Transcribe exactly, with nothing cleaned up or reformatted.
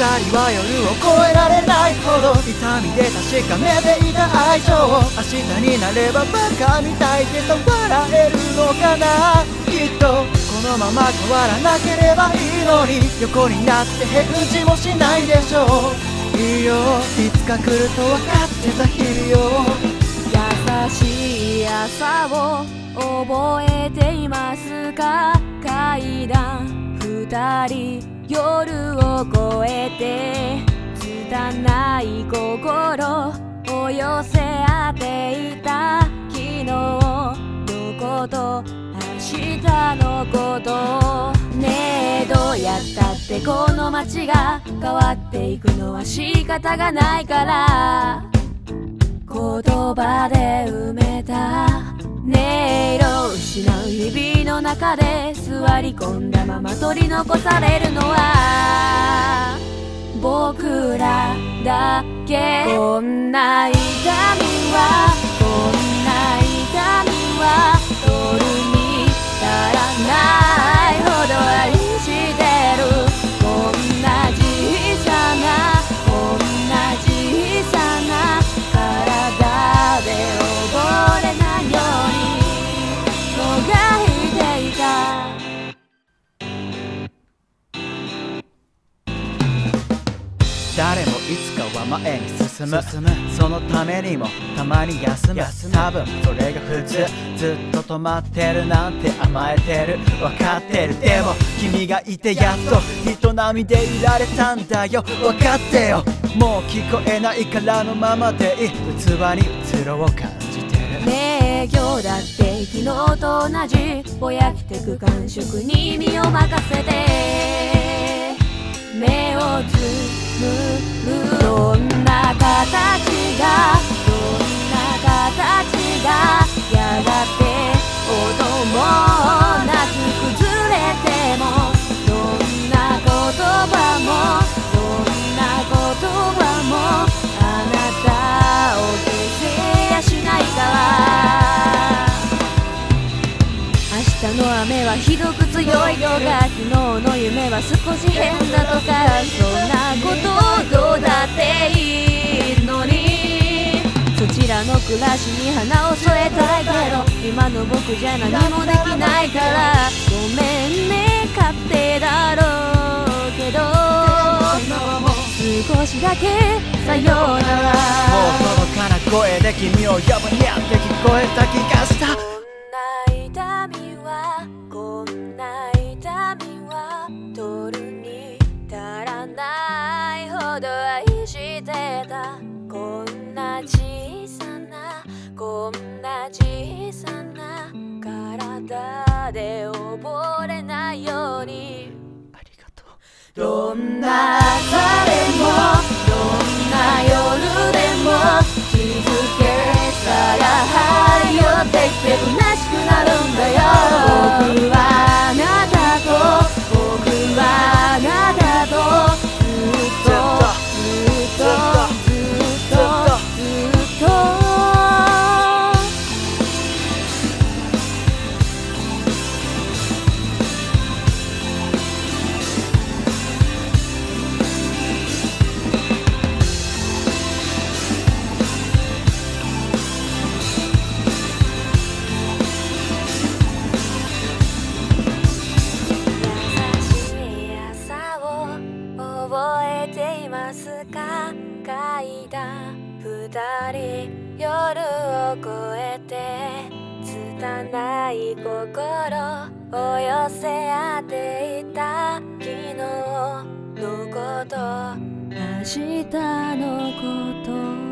人は夜を越えられないほど痛みで確かめていた愛情を明日になればバカみたいでさ笑えるのかな。きっとこのまま変わらなければいいのに横になって返事もしないでしょう。いいよいつか来ると分かってた日々よ。 優しい朝を覚えていますか。階段二人夜を越えて拙い心を寄せ合っていた。昨日のこと明日のことねえどうやったってこの街が変わっていくのは仕方がないから言葉で埋めた音色を失う日々の中で座り込んだまま取り残されるのは僕らだけ。こんな痛みはこんな痛みは取るに足らないほど愛してる。こんな小さなこんな小さな体で溺れないようにもがいていた。 誰もいつかは前に進むそのためにもたまに休む多分それが普通。ずっと止まってるなんて甘えてる分かってる。でも君がいてやっと人並みでいられたんだよ。分かってよもう聞こえないからのままでいい。器にうつろを感じてる。 ねえ今日だって昨日と同じぼやけてく感触に身を任せて目をつむる。どんな形がどんな形がやがて音もなく崩れてもどんな言葉もどんな言葉もあなたを消せやしないから。明日の雨はひどく強いとか昨日の夢は少し変だとかそんなことどうだっていいのにそちらの暮らしに花を添えたいけど今の僕じゃ何もできないからごめんね勝手だろうけど少しだけさようなら。もう届かな声で君を呼ぶにゃって聞こえた気がした。 こんな痛みはこんな痛みは取るに足らないほど愛してた。こんな小さなこんな小さな体で溺れないように。 ありがとう。 どんな朝でもどんな夜でも気づけさが張り寄ってきて虚しくなるんだよ。僕はあなたと僕はあなたとずっとずっとずっとずっと階段二人夜を越えて拙い心を寄せ合っていた。昨日のこと明日のこと